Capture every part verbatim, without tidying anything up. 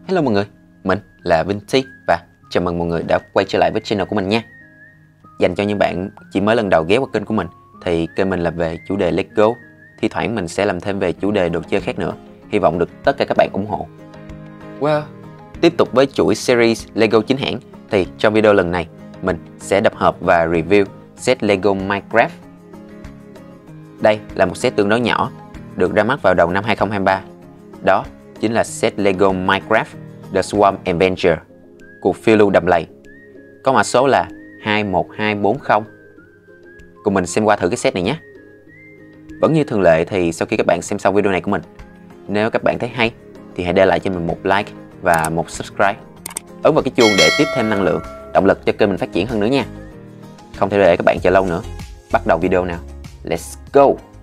Hello mọi người, mình là Vinty và chào mừng mọi người đã quay trở lại với channel của mình nha. Dành cho những bạn chỉ mới lần đầu ghé qua kênh của mình thì kênh mình là về chủ đề Lego. Thi thoảng mình sẽ làm thêm về chủ đề đồ chơi khác nữa. Hy vọng được tất cả các bạn ủng hộ. Well, tiếp tục với chuỗi series Lego chính hãng thì trong video lần này mình sẽ đập hộp và review set Lego Minecraft. Đây là một set tương đối nhỏ, được ra mắt vào đầu năm hai không hai ba. Đó chính là set Lego Minecraft The Swamp Adventure của phiêu lưu đầm lầy. Có mã số là hai một hai bốn không. Cùng mình xem qua thử cái set này nhé. Vẫn như thường lệ thì sau khi các bạn xem xong video này của mình, nếu các bạn thấy hay thì hãy để lại cho mình một like và một subscribe. Ấn vào cái chuông để tiếp thêm năng lượng, động lực cho kênh mình phát triển hơn nữa nha. Không thể để các bạn chờ lâu nữa. Bắt đầu video nào. Let's go!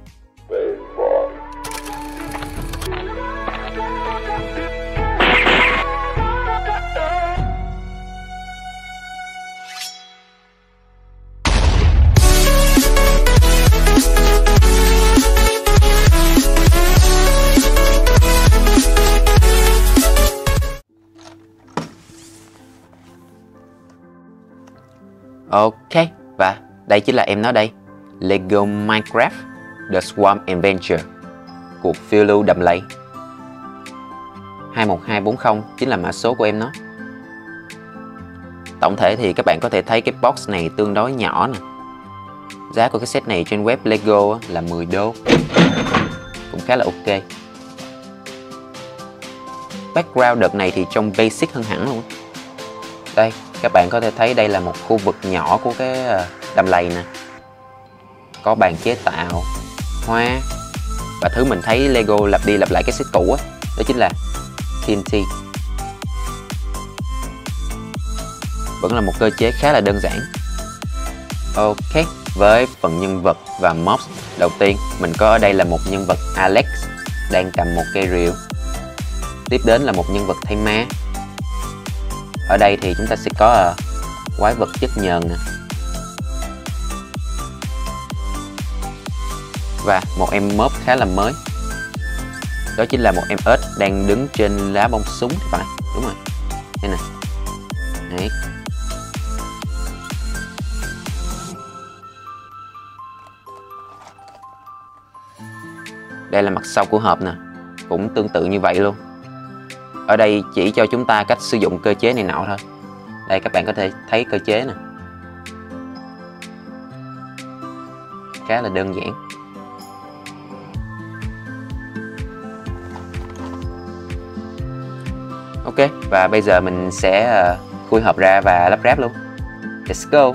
Ok, và đây chính là em nó đây, Lego Minecraft The Swamp Adventure của phiêu lưu đầm lầy. Hai một hai bốn không chính là mã số của em nó. Tổng thể thì các bạn có thể thấy cái box này tương đối nhỏ nè. Giá của cái set này trên web Lego là mười đô, cũng khá là ok. Background đợt này thì trông basic hơn hẳn luôn. Đây, các bạn có thể thấy đây là một khu vực nhỏ của cái đầm lầy nè. Có bàn chế tạo, hoa. Và thứ mình thấy Lego lặp đi lặp lại cái set cũ á, đó chính là tê en tê. Vẫn là một cơ chế khá là đơn giản. Ok, với phần nhân vật và mobs, đầu tiên mình có ở đây là một nhân vật Alex đang cầm một cây rìu. Tiếp đến là một nhân vật thay ma. Ở đây thì chúng ta sẽ có uh, quái vật chất nhờn nè. Và một em mob khá là mới. Đó chính là một em ếch đang đứng trên lá bông súng thì phải. Đúng rồi. Đây nè. Đấy. Đây là mặt sau của hộp nè. Cũng tương tự như vậy luôn. Ở đây chỉ cho chúng ta cách sử dụng cơ chế này nọ thôi. Đây các bạn có thể thấy cơ chế nè. Khá là đơn giản. Ok, và bây giờ mình sẽ uh, khui hộp ra và lắp ráp luôn. Let's go!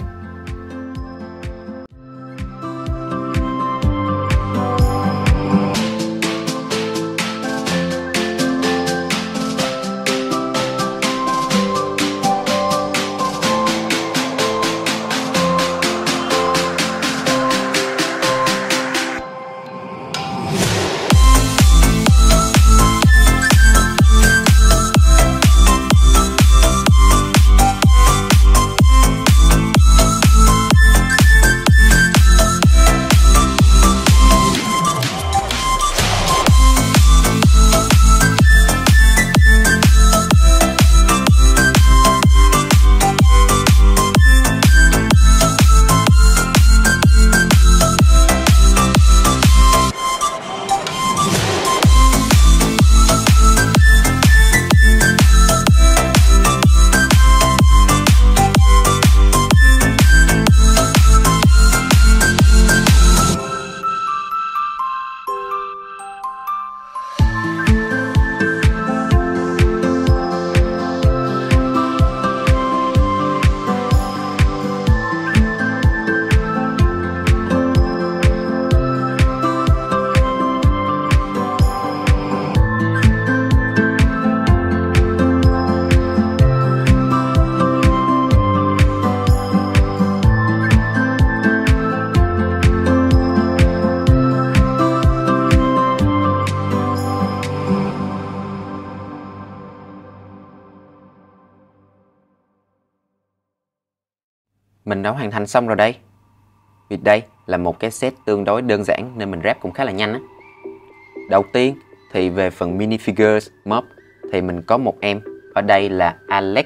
Mình đã hoàn thành xong rồi đây. Vì đây là một cái set tương đối đơn giản nên mình ráp cũng khá là nhanh á. Đầu tiên thì về phần minifigures mob thì mình có một em ở đây là Alex.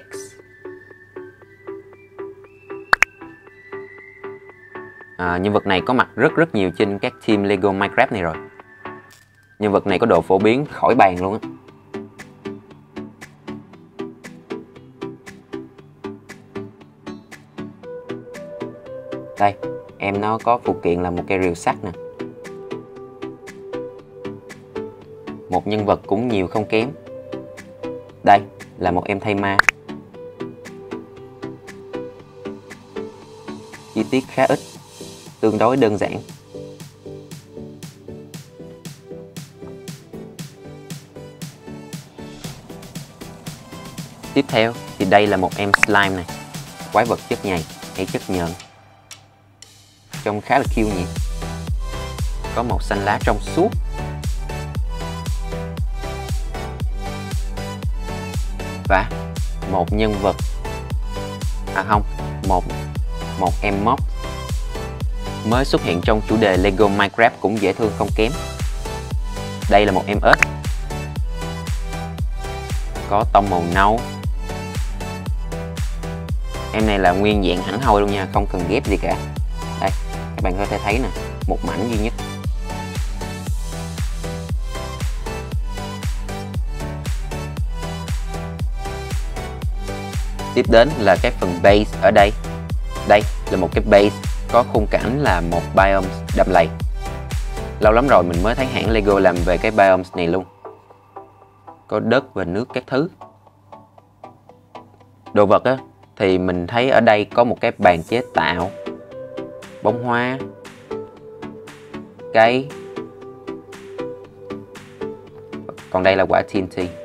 À, nhân vật này có mặt rất rất nhiều trên các team Lego Minecraft này rồi. Nhân vật này có độ phổ biến khỏi bàn luôn á. Đây, em nó có phụ kiện là một cây rìu sắt nè. Một nhân vật cũng nhiều không kém. Đây là một em thay ma. Chi tiết khá ít, tương đối đơn giản. Tiếp theo thì đây là một em slime này, quái vật chất nhầy hay chất nhờn. Trông khá là cute nhỉ. Có màu xanh lá trong suốt. Và một nhân vật, à không, một một em mob mới xuất hiện trong chủ đề Lego Minecraft cũng dễ thương không kém. Đây là một em ếch, có tông màu nâu. Em này là nguyên dạng hẳn hoi luôn nha, không cần ghép gì cả. Đây, các bạn có thể thấy nè, một mảnh duy nhất. Tiếp đến là cái phần base ở đây. Đây là một cái base có khung cảnh là một biome đầm lầy. Lâu lắm rồi mình mới thấy hãng Lego làm về cái biomes này luôn. Có đất và nước các thứ. Đồ vật á thì mình thấy ở đây có một cái bàn chế tạo, bông hoa, cây. Còn đây là quả tê en tê.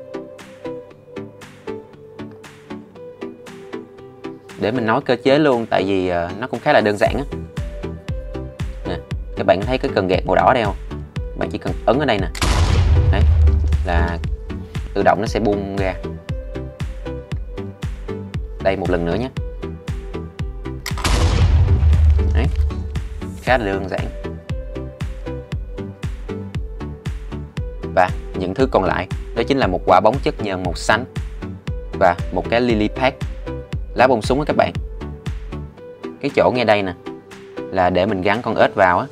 Để mình nói cơ chế luôn, tại vì uh, nó cũng khá là đơn giản á. Nè, các bạn thấy cái cần gạt màu đỏ đây không? Bạn chỉ cần ấn ở đây nè. Đấy, là tự động nó sẽ bung ra. Đây một lần nữa nhé. Đấy, khá là đơn giản. Và những thứ còn lại đó chính là một quả bóng chất nhờn màu xanh và một cái lily pad, lá bông súng á các bạn. Cái chỗ ngay đây nè là để mình gắn con ếch vào á.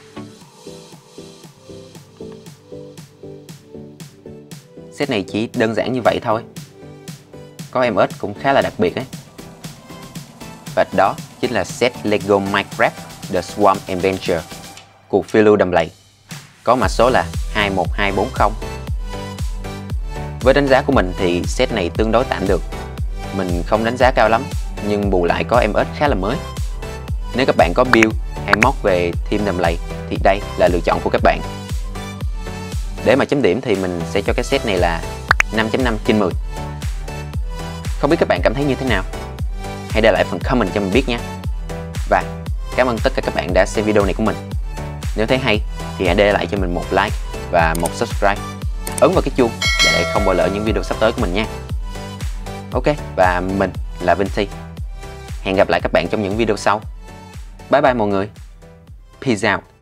Set này chỉ đơn giản như vậy thôi. Có em ếch cũng khá là đặc biệt ấy. Và đó chính là set Lego Minecraft The Swamp Adventure, cuộc phiêu lưu đầm lầy, có mã số là hai một hai bốn không. Với đánh giá của mình thì set này tương đối tạm được. Mình không đánh giá cao lắm, nhưng bù lại có em ếch khá là mới. Nếu các bạn có build hay mod về team đầm lầy thì đây là lựa chọn của các bạn. Để mà chấm điểm thì mình sẽ cho cái set này là năm chấm năm trên mười. Không biết các bạn cảm thấy như thế nào? Hãy để lại phần comment cho mình biết nhé. Và cảm ơn tất cả các bạn đã xem video này của mình. Nếu thấy hay thì hãy để lại cho mình một like và một subscribe. Ấn vào cái chuông để không bỏ lỡ những video sắp tới của mình nha. Ok, và mình là Vinty. Hẹn gặp lại các bạn trong những video sau. Bye bye mọi người. Peace out.